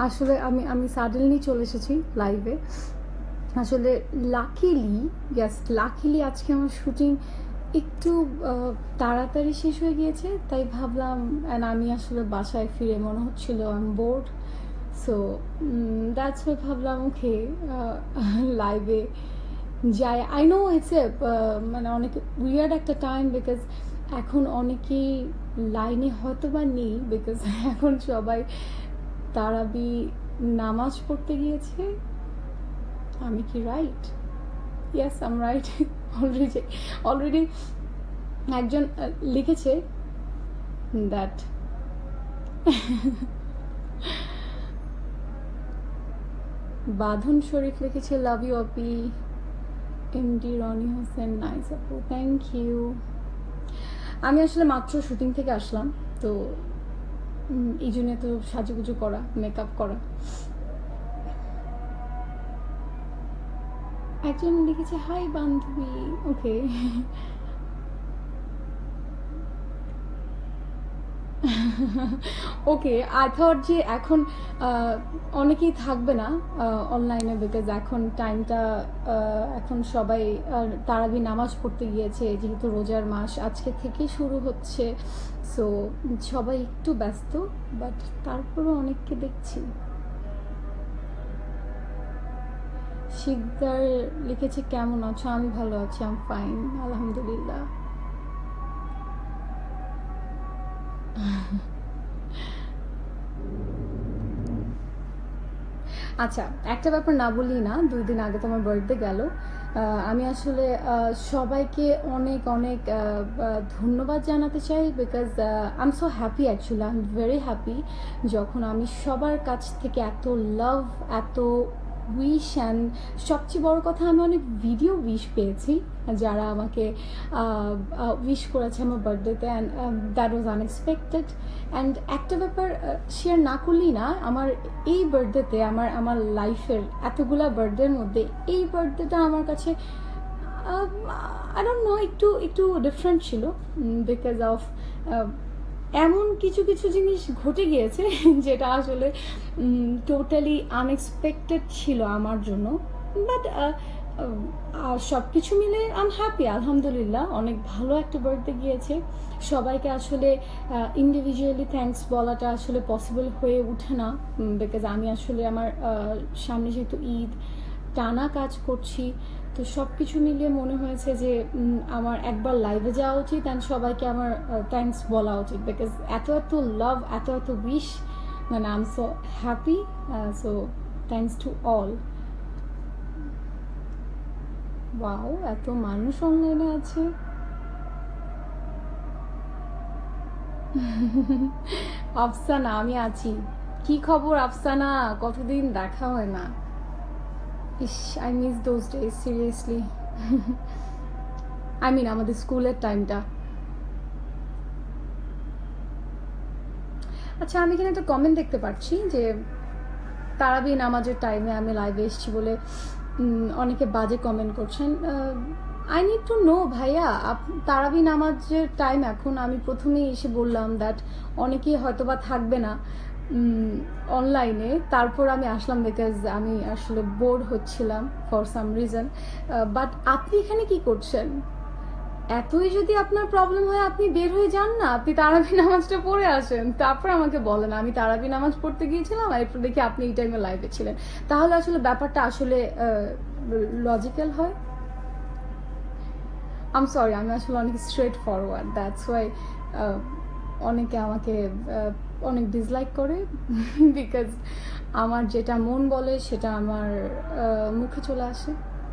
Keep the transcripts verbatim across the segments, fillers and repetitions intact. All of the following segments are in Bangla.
আসলে আমি আমি সাডেনলি চলে এসেছি লাইভে। আসলে লাকিলি ইয়াস লাকিলি আজকে আমার শুটিং একটু তাড়াতাড়ি শেষ হয়ে গিয়েছে, তাই ভাবলাম অ্যান্ড আমি আসলে বাসায় ফিরে মনে হচ্ছিল I am bored, so that's why ভাবলাম ওকে লাইভে যাই। আই নো ইটস এ মানে অনেক উইয়ার্ড একটা টাইম, বিকজ এখন অনেকেই লাইনে হয়তো বা নেই, বিকজ এখন সবাই তারাবি নামাজ পড়তে গিয়েছে। আমি কি right? Yes I am right. Already already একজন লিখেছে দ্যাট বাঁধন শরীফ লিখেছে লাভ ইউ আপি। এমডি রনি হোসেন নাইস আপু, থ্যাংক ইউ। আমি আসলে মাত্র শুটিং থেকে আসলাম, তো এই জন্য তো সাজুগুজু করা, মেকআপ করা। একজন লিখেছে হাই বান্ধবী, ওকে। ওকে, আই থট যে এখন অনেকেই থাকবে না অনলাইনে, বিকজ এখন টাইমটা এখন সবাই তারাবি নামাজ পড়তে গিয়েছে, যেহেতু রোজার মাস আজকে থেকে শুরু হচ্ছে, সো সবাই একটু ব্যস্ত, বাট তারপরও অনেককে দেখছি। শিকদার লিখেছে কেমন আছো? আমি ভালো আছি, আম ফাইন আলহামদুলিল্লাহ। আচ্ছা, একটা ব্যাপার না বলি না, দুই দিন আগে তো আমার বার্থডে গেল। আমি আসলে সবাইকে অনেক অনেক ধন্যবাদ জানাতে চাই, because I am so happy, actually I am very happy যখন আমি সবার কাছ থেকে এত লাভ, এত উইশ, অ্যান্ড সবচেয়ে বড় কথা আমি অনেক ভিডিও উইশ পেয়েছি যারা আমাকে উইশ করেছে আমার বার্থডেতে, and that was unexpected. And একটা ব্যাপার শেয়ার না করলেই না, আমার এই বার্থডেতে আমার আমার লাইফের এতগুলা বার্থডের মধ্যে এই বার্থডেটা আমার কাছে আই ডোন্ট নো একটু একটু ডিফারেন্ট ছিল, বিকজ অফ এমন কিছু কিছু জিনিস ঘটে গিয়েছে যেটা আসলে টোটালি আনএক্সপেক্টেড ছিল আমার জন্য। বাট সব কিছু মিলে আই এম হ্যাপি আলহামদুলিল্লাহ, অনেক ভালো একটা বার্থডে গিয়েছে। সবাইকে আসলে ইন্ডিভিজুয়ালি থ্যাঙ্কস বলাটা আসলে পসিবল হয়ে ওঠে না, বিকজ আমি আসলে আমার সামনে যেহেতু ঈদ, টানা কাজ করছি, তো সব কিছু মিলিয়ে মনে হয়েছে যে আমার একবার লাইভে যাওয়া উচিত অ্যান্ড সবাইকে আমার থ্যাঙ্কস বলা উচিত, বিকজ এত এত লাভ, এত এত উইশ, মানে I am so happy. So thanks to all. Wow, এত মানুষ অনলাইনে আছে। আফসানা, আমি আছি। কি খবর আফসানা? কতদিন দেখা হয় না। ইস, I miss those days seriously. I mean আমাদের স্কুলের টাইমটা। আচ্ছা, আমি এখানে একটা কমেন্ট দেখতে পাচ্ছি যে তারাবি নামাজের টাইমে আমি লাইভে এসেছি বলে অনেকে বাজে কমেন্ট করছেন। আই নিড টু নো ভাইয়া, তারাবি নামাজের টাইম এখন। আমি প্রথমেই এসে বললাম দ্যাট অনেকেই হয়তো বা থাকবে না অনলাইনে, তারপর আমি আসলাম বিকজ আমি আসলে বোর হচ্ছিলাম ফর সাম রিজন। বাট আপনি এখানে কি করছেন? এতই যদি আপনার প্রবলেম হয় আপনি বের হয়ে যান না, আপনি তারাবি নামাজটা পড়ে আসেন, তারপর আমাকে বলেন আমি তারাবি নামাজ পড়তে গিয়েছিলাম এরপর দেখি আপনি এই টাইমে লাইভে ছিলেন, তাহলে আসলে ব্যাপারটা আসলে লজিক্যাল হয়। আম সরি, আমি আসলে অনেক স্ট্রেট ফরওয়ার্ড, দ্যাটস ওয়াই অনেকে আমাকে অনেক ডিসলাইক করে, বিকজ আমার যেটা মন বলে সেটা আমার মুখে চলে আসে।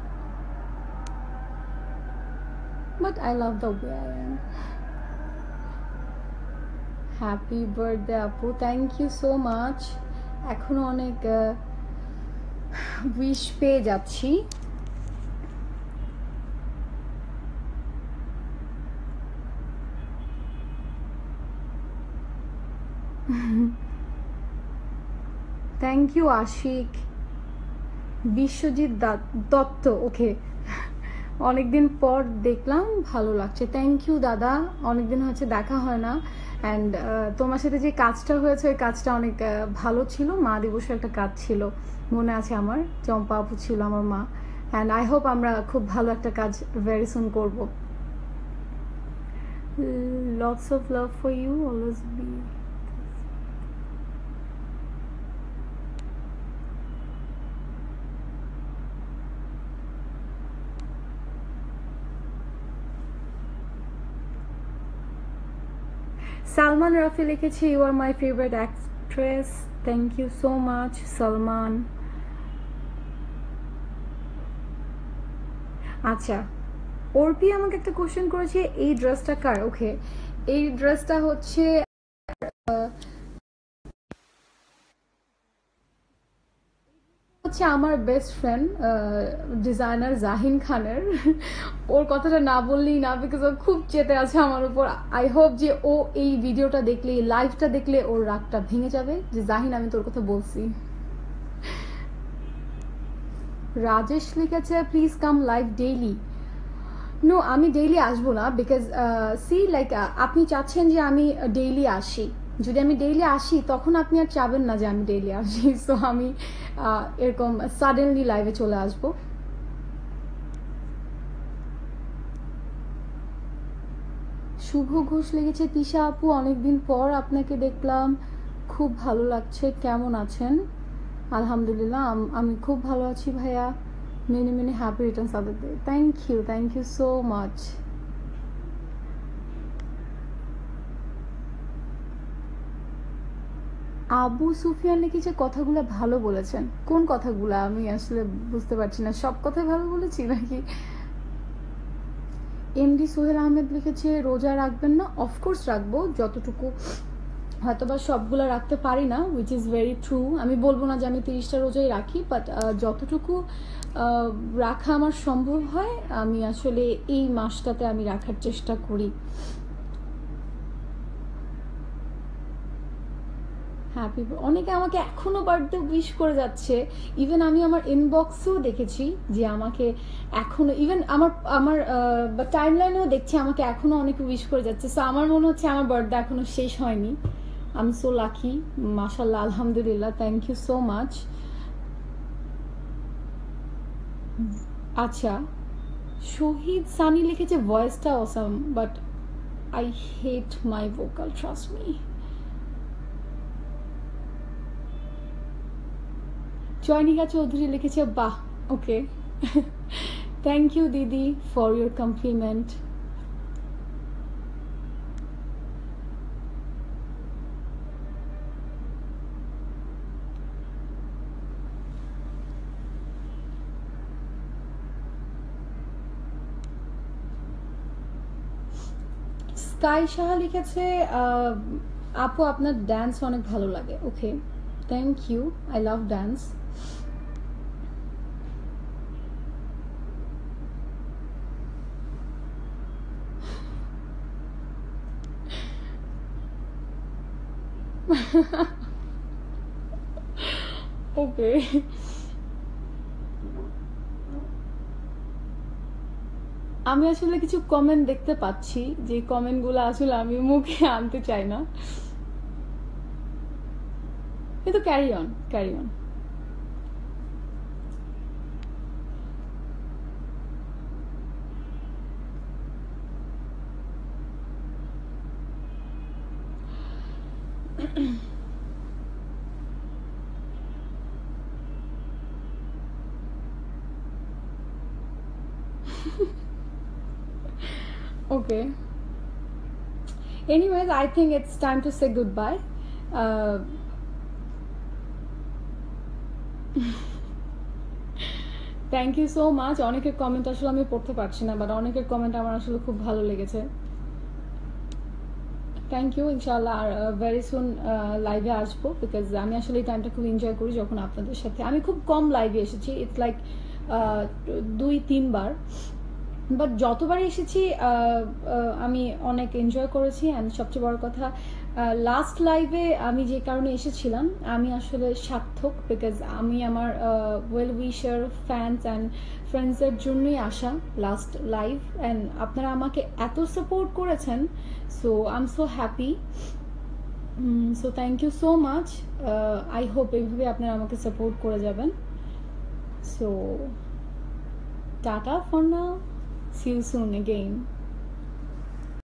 But I love the way I am. Happy birthday আপু, thank you so much. এখনো অনেক উইশ পেয়ে যাচ্ছি। Thank you Ashik. Biswajit Datta, okay, অনেকদিন পর দেখলাম, ভালো লাগছে। থ্যাংক ইউ দাদা, অনেকদিন হচ্ছে দেখা হয় না। অ্যান্ড তোমার সাথে যে কাজটা হয়েছে ওই কাজটা অনেক ভালো ছিল, মা দিবসের একটা কাজ ছিল মনে আছে আমার, চম্পা আপু ছিল আমার মা, অ্যান্ড আই হোপ আমরা খুব ভালো একটা কাজ ভেরি সুন করবো। Lots of love for you, always be. Salman Rafi লিখেছে you are my favourite actress, thank you so much Salman. আচ্ছা, অর্পি আমাকে একটা কোশ্চেন করেছে এই ড্রেসটা কার। ওকে, এই ড্রেসটা হচ্ছে হচ্ছে আমার বেস্ট ফ্রেন্ড ডিজাইনার জাহিন খানের। ওর কথাটা না বললেই না, বিকজ ও খুব চেতে আছে আমার উপর। আই হোপ যে ও এই ভিডিওটা দেখলে, এই লাইভটা দেখলে ওর রাগটা ভেঙে যাবে যে জাহিন আমি তোর কথা বলছি। রাজেশ লিখেছে please come live daily. No, আমি ডেইলি আসবো না, বিকজ সি লাইক আপনি চাচ্ছেন যে আমি ডেইলি আসি, যদি আমি ডেইলি আসি তখন আপনি আর চাবেন না যে আমি ডেইলি আসি। সো আমি এরকম সাডেনলি লাইভে চলে আসব। শুভ ঘোষ লেগেছে তিশা আপু অনেকদিন পর আপনাকে দেখলাম, খুব ভালো লাগছে, কেমন আছেন? আলহামদুলিল্লাহ আমি খুব ভালো আছি ভাইয়া। Many many happy returns of the day. Thank you, thank you so much. Abu Sufiyan লিখেছে কথাগুলো ভালো বলেছেন। কোন কথাগুলো আমি আসলে বুঝতে পারছি না, সব কথাই ভালো বলেছি নাকি? এমডি সোহেল আহমেদ লিখেছে রোজা রাখবেন না? অফকোর্স রাখবো, যতটুকু, হয়তোবা সবগুলো রাখতে পারি না, উইচ ইজ ভেরি ট্রু। আমি বলবো না যে আমি তিরিশটা রোজাই রাখি, বাট যতটুকু রাখা আমার সম্ভব হয় আমি আসলে এই মাসটাতে আমি রাখার চেষ্টা করি। হ্যাপি, অনেকে আমাকে এখনো বার্থডে উইশ করে যাচ্ছে। ইভেন আমি আমার ইনবক্সেও দেখেছি যে আমাকে এখনো, ইভেন আমার আমার টাইম লাইনেও দেখছি আমাকে এখনো অনেকে উইশ করে যাচ্ছে। সো আমার মনে হচ্ছে আমার বার্থডে এখনো শেষ হয়নি। আই এম সো লাকি, মাশাআল্লাহ, আলহামদুলিল্লাহ, থ্যাংক ইউ সো মাচ। আচ্ছা, শহীদ সানি লিখেছে ভয়েসটা awesome, but I hate my vocal, trust me. Joynika Chowdhury লিখেছে বাহ, ওকে, থ্যাংক ইউ দিদি for your compliment. Sky Saha লিখেছে আপু আপনার ডান্স অনেক ভালো লাগে। Okay, thank you, I love dance. Okay, আমি আসলে কিছু কমেন্ট দেখতে পাচ্ছি, যে কমেন্টগুলো আসলে আমি মুখে আনতে চাই না, কিন্তু carry on, carry on. Okay. Anyways, I think it's time to say goodbye. Uh, thank you so much. অনেকের কমেন্ট আসলে আমি পড়তে পারছি না, বাট অনেকের কমেন্ট আমার আসলে খুব ভালো লেগেছে। থ্যাংক ইউ, ইনশাআল্লাহ আর ভেরি সুন লাইভে আসবো, বিকজ আমি আসলে এই টাইমটা খুব এনজয় করি যখন আপনাদের সাথে। আমি খুব কম লাইভে এসেছি, ইটস লাইক দুই তিনবার, বাট যতবার এসেছি আমি অনেক এনজয় করেছি। অ্যান্ড সবচেয়ে বড় কথা লাস্ট লাইভে আমি যে কারণে এসেছিলাম, আমি আসলে সার্থক, বিকজ আমি আমার ওয়েল উইশার ফ্যান্স অ্যান্ড ফ্রেন্ডসের জন্যই আসা লাস্ট লাইভ, অ্যান্ড আপনারা আমাকে এত সাপোর্ট করেছেন, so I am so happy. So thank you so much. I hope এইভাবে আপনারা আমাকে সাপোর্ট করে যাবেন। So tata for now, see you soon again.